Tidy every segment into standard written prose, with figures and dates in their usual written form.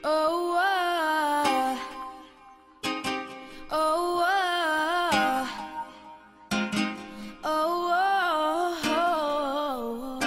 Oh, oh, oh, oh,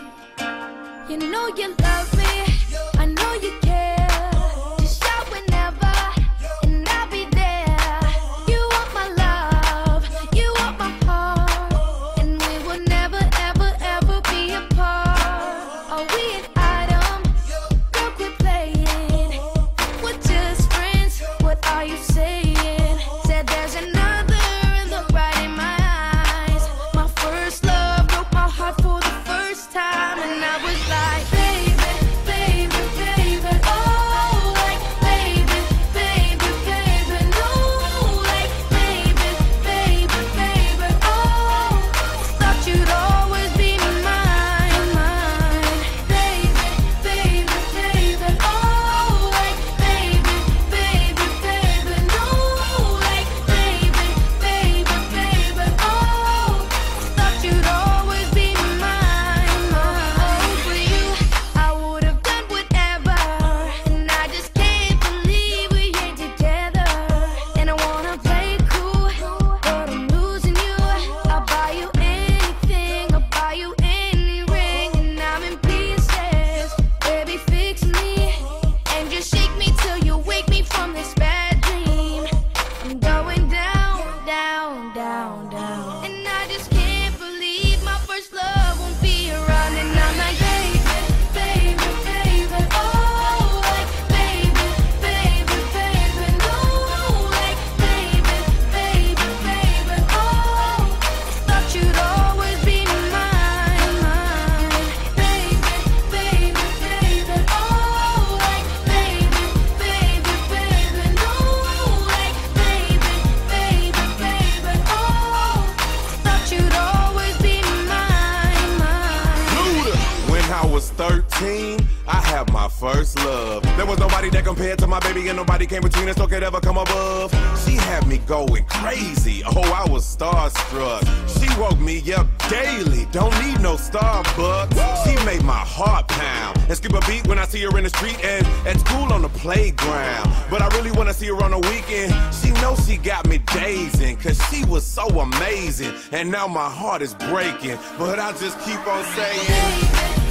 you know you love me, I know you care. Just shout whenever, and I'll be there. You want my love, you want my heart, and we will never, ever, ever be apart. Are we an item? Girl, quit playing. We're just friends, what are you saying? Said there's another and look right in my eyes. My first love broke my heart for the first time, and I was like, baby, baby, baby, oh, like, baby, baby, baby, no, like, baby, baby, baby, oh, thought you'd always be mine, mine, baby, baby, baby, oh, like, baby, baby, baby, no, like, baby, baby, baby, oh, thought you'd always be mine, mine. For you, I would have done whatever, and I just can't believe we ain't together. And I wanna play cool, but I'm losing you. I'll buy you anything, I'll buy you any ring, and I'm in pieces. Baby, fix me, and just shake me till you wake me from this bad dream. I'm going down, down, down, down, and I just can't believe my first love won't be around. And I'm like, baby, baby, baby, oh, like, baby, baby, baby, no, like, baby, baby, baby, oh, thought you'd always be mine, mine, baby, baby, baby, oh, like, baby, baby, baby, no, like, baby, baby, baby, oh, thought you'd always be mine, mine. Luda. When I was 13, I had my first love. There was nobody that compared to my baby, and nobody came between us or could ever come above. She had me going crazy. Oh, I was starstruck. She woke me up daily. Don't need no Starbucks. She made my heart pound and skip a beat when I see her in the street and at school on the playground. But I really wanna see her on the weekend. She knows she got me dazing, cause she was so amazing. And now my heart is breaking, but I just keep on saying, Baby,